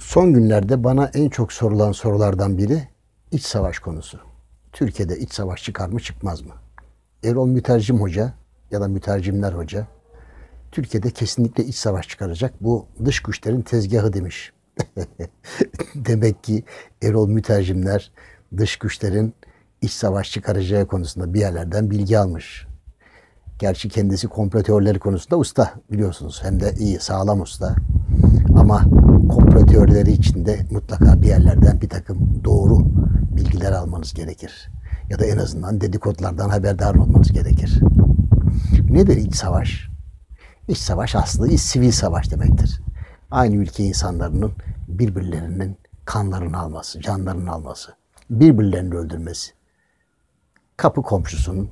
Son günlerde bana en çok sorulan sorulardan biri iç savaş konusu. Türkiye'de iç savaş çıkar mı çıkmaz mı? Erol Mütercim Hoca ya da Mütercimler Hoca Türkiye'de kesinlikle iç savaş çıkaracak. Bu dış güçlerin tezgahı demiş. Demek ki Erol Mütercimler dış güçlerin iç savaş çıkaracağı konusunda bir yerlerden bilgi almış. Gerçi kendisi komplo teorileri konusunda usta biliyorsunuz. Hem de iyi, sağlam usta. Ama komplo teorileri içinde mutlaka bir yerlerden bir takım doğru bilgiler almanız gerekir. Ya da en azından dedikodulardan haberdar olmanız gerekir. Nedir iç savaş? İç savaş aslında sivil savaş demektir. Aynı ülke insanlarının birbirlerinin kanlarını alması, canlarını alması, birbirlerini öldürmesi, kapı komşusunun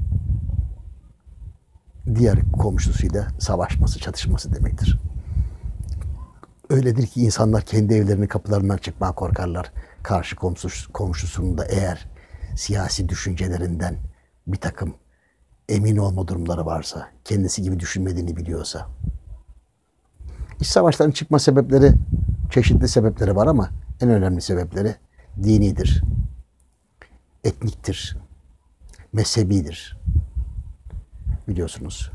diğer komşusuyla savaşması, çatışması demektir. Öyledir ki insanlar kendi evlerinin kapılarından çıkmaya korkarlar. Karşı komşusunun da eğer siyasi düşüncelerinden bir takım emin olma durumları varsa, kendisi gibi düşünmediğini biliyorsa. İç savaşların çıkma sebepleri, çeşitli sebepleri var ama en önemli sebepleri dinidir, etniktir, mezhebidir. Biliyorsunuz.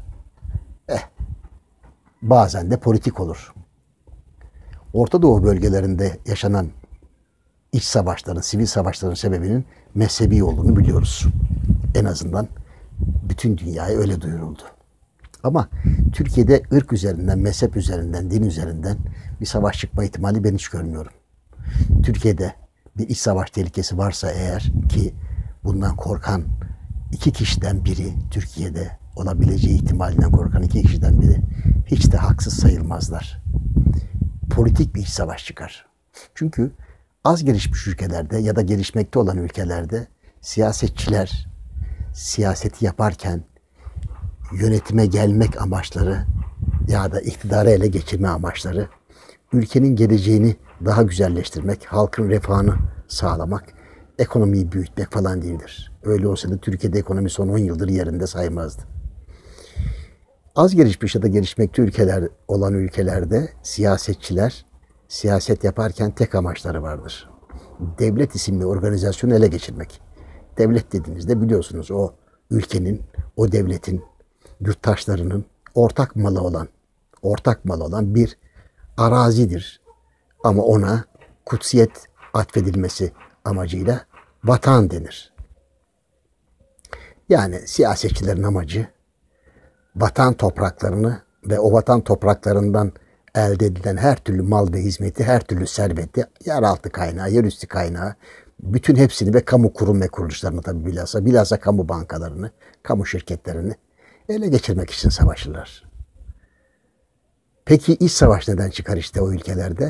Bazen de politik olur. Orta Doğu bölgelerinde yaşanan iç savaşların, sivil savaşların sebebinin mezhebi olduğunu biliyoruz. En azından bütün dünyaya öyle duyuruldu. Ama Türkiye'de ırk üzerinden, mezhep üzerinden, din üzerinden bir savaş çıkma ihtimali ben hiç görmüyorum. Türkiye'de bir iç savaş tehlikesi varsa eğer ki bundan korkan iki kişiden biri Türkiye'de olabileceği ihtimalinden korkan iki kişiden biri hiç de haksız sayılmazlar. Politik bir iç savaş çıkar. Çünkü az gelişmiş ülkelerde ya da gelişmekte olan ülkelerde siyasetçiler siyaseti yaparken yönetime gelmek amaçları ya da iktidarı ele geçirme amaçları ülkenin geleceğini daha güzelleştirmek, halkın refahını sağlamak, ekonomiyi büyütmek falan değildir. Öyle olsa da Türkiye'de ekonomi son 10 yıldır yerinde saymazdı. Az gelişmiş ya da gelişmekte ülkeler olan ülkelerde siyasetçiler siyaset yaparken tek amaçları vardır. Devlet isimli organizasyonu ele geçirmek. Devlet dediğinizde biliyorsunuz o ülkenin, o devletin, yurttaşlarının ortak malı olan bir arazidir. Ama ona kutsiyet atfedilmesi amacıyla vatan denir. Yani siyasetçilerin amacı vatan topraklarını ve o vatan topraklarından elde edilen her türlü mal ve hizmeti, her türlü serveti, yeraltı kaynağı, yerüstü kaynağı, bütün hepsini ve kamu kurum ve kuruluşlarını tabii bilhassa kamu bankalarını, kamu şirketlerini ele geçirmek için savaşırlar. Peki iç savaş neden çıkar işte o ülkelerde?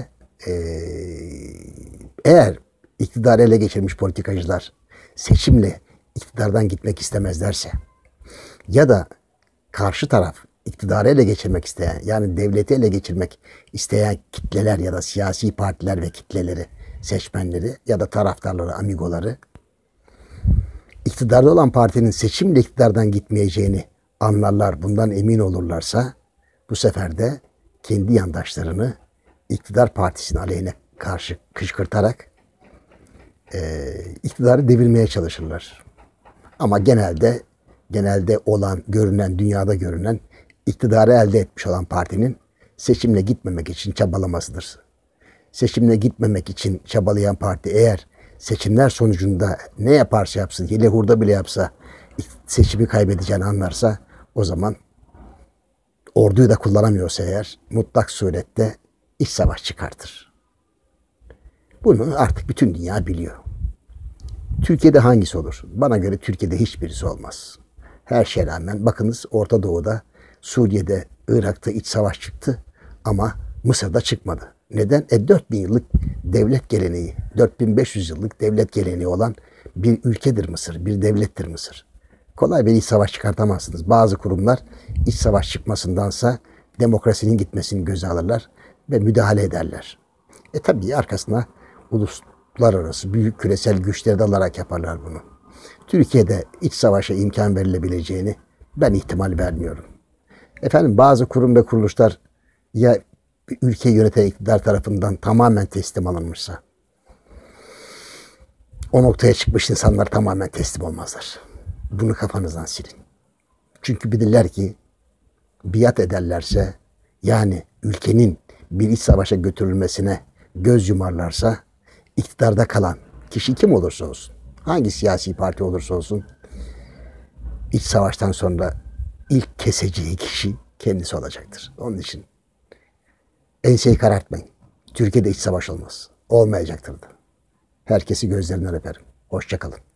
Eğer iktidarı ele geçirmiş politikacılar seçimle iktidardan gitmek istemezlerse ya da karşı taraf iktidarı ele geçirmek isteyen, yani devleti ele geçirmek isteyen kitleler ya da siyasi partiler ve kitleleri, seçmenleri ya da taraftarları, amigoları iktidarda olan partinin seçimle iktidardan gitmeyeceğini anlarlar, bundan emin olurlarsa bu sefer de kendi yandaşlarını iktidar partisinin aleyhine karşı kışkırtarak iktidarı devirmeye çalışırlar. Ama genelde olan, dünyada görünen iktidarı elde etmiş olan partinin seçimle gitmemek için çabalamasıdır. Seçimle gitmemek için çabalayan parti eğer seçimler sonucunda ne yaparsa yapsın, hile hurda bile yapsa seçimi kaybedeceğini anlarsa o zaman orduyu da kullanamıyorsa eğer mutlak surette iç savaş çıkartır. Bunu artık bütün dünya biliyor. Türkiye'de hangisi olur? Bana göre Türkiye'de hiçbirisi olmaz. Her şeye rağmen bakınız Orta Doğu'da, Suriye'de, Irak'ta iç savaş çıktı ama Mısır'da çıkmadı. Neden? 4000 yıllık devlet geleneği, 4500 yıllık devlet geleneği olan bir ülkedir Mısır, bir devlettir Mısır. Kolay bir iç savaş çıkartamazsınız. Bazı kurumlar iç savaş çıkmasındansa demokrasinin gitmesini göze alırlar ve müdahale ederler. Tabii arkasına uluslararası büyük küresel güçleri de alarak yaparlar bunu. Türkiye'de iç savaşa imkan verilebileceğini ben ihtimal vermiyorum. Bazı kurum ve kuruluşlar ya bir ülkeyi yöneten iktidar tarafından tamamen teslim alınmışsa, o noktaya çıkmış insanlar tamamen teslim olmazlar. Bunu kafanızdan silin. Çünkü bilirler ki biat ederlerse, yani ülkenin bir iç savaşa götürülmesine göz yumarlarsa, iktidarda kalan kişi kim olursa olsun, hangi siyasi parti olursa olsun, iç savaştan sonra ilk keseceği kişi kendisi olacaktır. Onun için enseyi karartmayın. Türkiye'de iç savaş olmaz. Olmayacaktır da. Herkesi gözlerinden öperim. Hoşça kalın.